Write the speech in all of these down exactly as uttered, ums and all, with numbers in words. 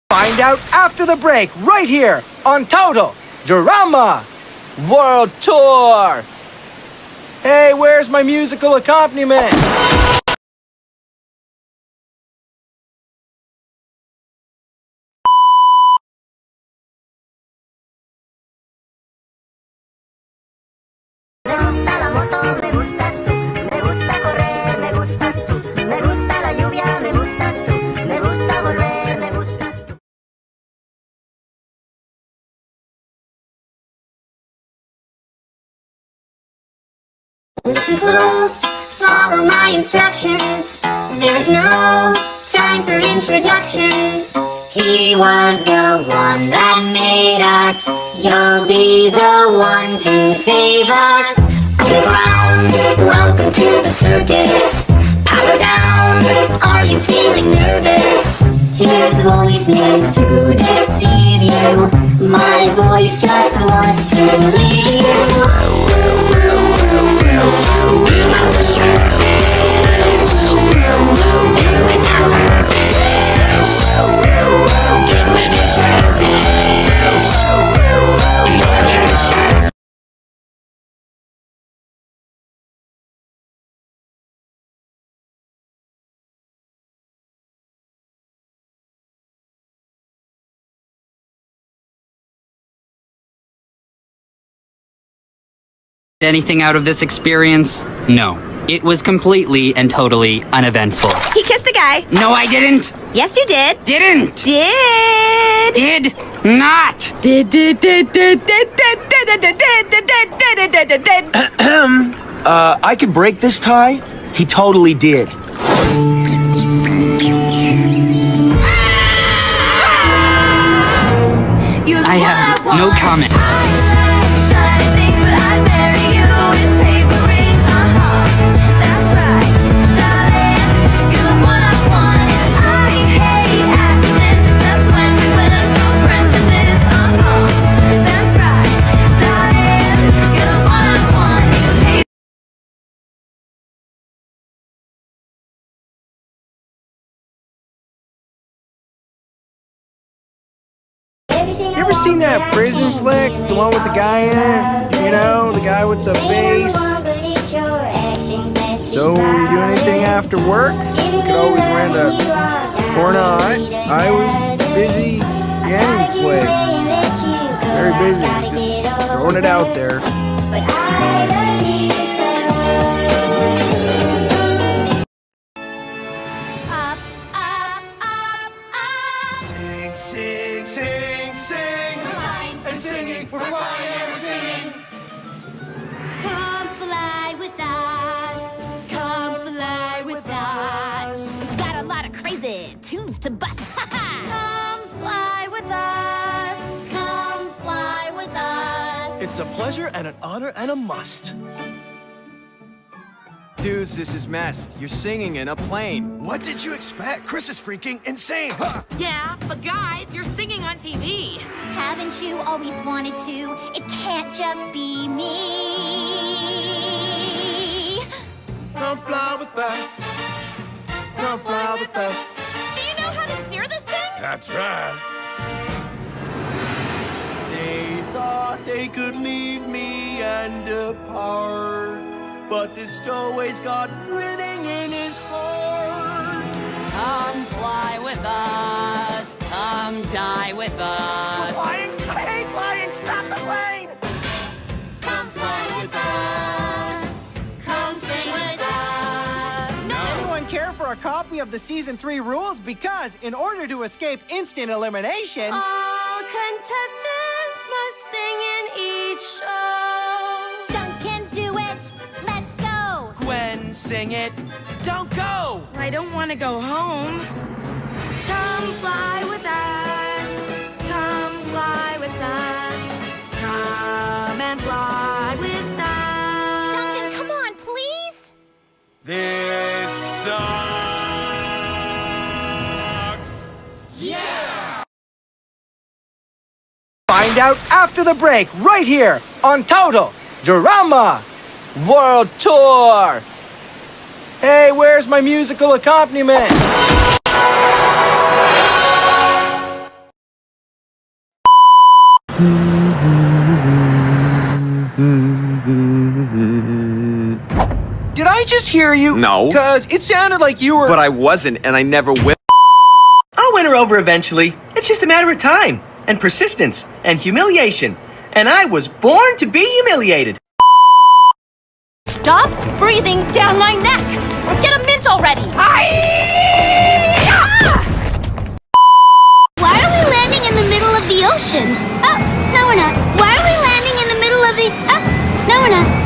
Find out after the break, right here on Total Drama World Tour. Hey, where's my musical accompaniment? Listen close, follow my instructions. There is no time for introductions. He was the one that made us. You'll be the one to save us. Underground, welcome to the circus. Power down, are you feeling nervous? His voice means to deceive you. My voice just wants to leave you. Anything out of this experience? No. It was completely and totally uneventful. He kissed a guy. No, I didn't. Yes, you did. Didn't. Did. Did not. Did, did, did, did, did, did, did, did, did, did, did, did, did, did. Uh, I could break this tie? He totally did. I have no comment. You ever seen that prison flick? The one with the guy in it? You know, the guy with the face? So, you do anything after work? You could always rent a... Or not. I was busy anyway. Very busy. Just throwing it out there. Sing, sing, sing, and singing, we're flying and singing. Come fly with us. Come fly with us. We've got a lot of crazy tunes to bust. Come fly with us. Come fly with us. It's a pleasure and an honor and a must. Dudes, this is mess. You're singing in a plane. What did you expect? Chris is freaking insane. Huh? Yeah, but guys, you're singing on T V. Haven't you always wanted to? It can't just be me. Come fly with us. Come fly with us. Do you know how to steer this thing? That's right. They thought they could leave me and depart, but this stowaway's got winning in his heart. Come fly with us. Come die with us. Flying? I hate flying! Stop the plane! Come fly with us. Come sing with us. Anyone care for a copy of the season three rules? Because in order to escape instant elimination... All contestants must sing in each show. Duncan, do it. Let's go. Gwen, sing it. Don't go! I don't want to go home. Come fly with us. Come fly with us. Come and fly with us. Duncan, come on, please. This sucks. Yeah! Find out after the break, right here on Total Drama World Tour. Hey, where's my musical accompaniment? Did I just hear you? No. Cause it sounded like you were. But I wasn't, and I never will. I'll win her over eventually. It's just a matter of time, and persistence, and humiliation. And I was born to be humiliated. Stop breathing down my neck! Or get a mint already! Why are we landing in the middle of the ocean? Oh, no we're not. Why are we landing in the middle of the... Oh, no we're not.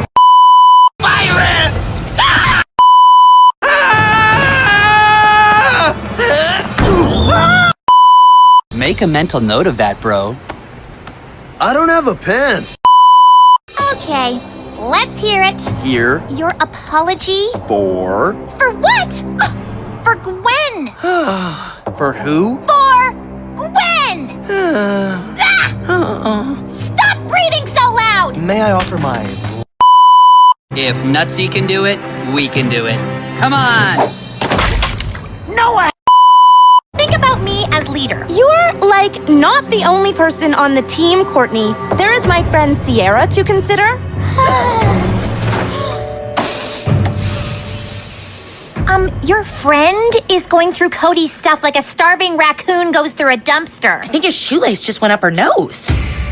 Make a mental note of that, bro. I don't have a pen. Okay, let's hear it. Here Your apology? for... For what? For Gwen! For who? For Gwen! Ah! Stop breathing so loud! May I offer my... If Nutsy can do it, we can do it. Come on! Think about me as leader. You're, like, not the only person on the team, Courtney. There is my friend Sierra to consider. Um, your friend is going through Cody's stuff like a starving raccoon goes through a dumpster. I think his shoelace just went up her nose.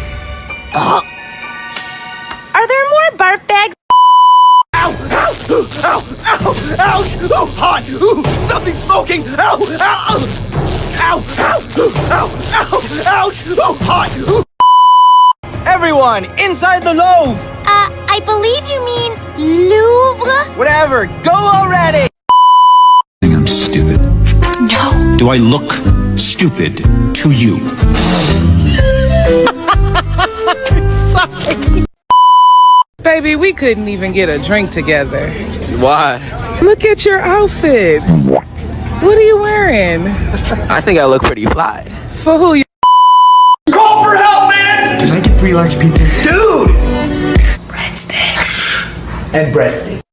Are there more barf bags? Ow! Ow! Ow! Ow! Ouch! Oh, hot! Ooh, something smoking! Ow! Ow! Ow! Ow! Ow! Ow! Ouch! Oh, hot! Ooh. Everyone, inside the Louvre! Uh, I believe you mean Louvre? Whatever, go already! think I'm stupid? No. Do I look stupid to you? Baby, we couldn't even get a drink together. Why? Look at your outfit. What are you wearing? I think I look pretty fly. For who you... Call for help, man! Can I get three large pizzas? Dude! Breadsticks. And breadsticks.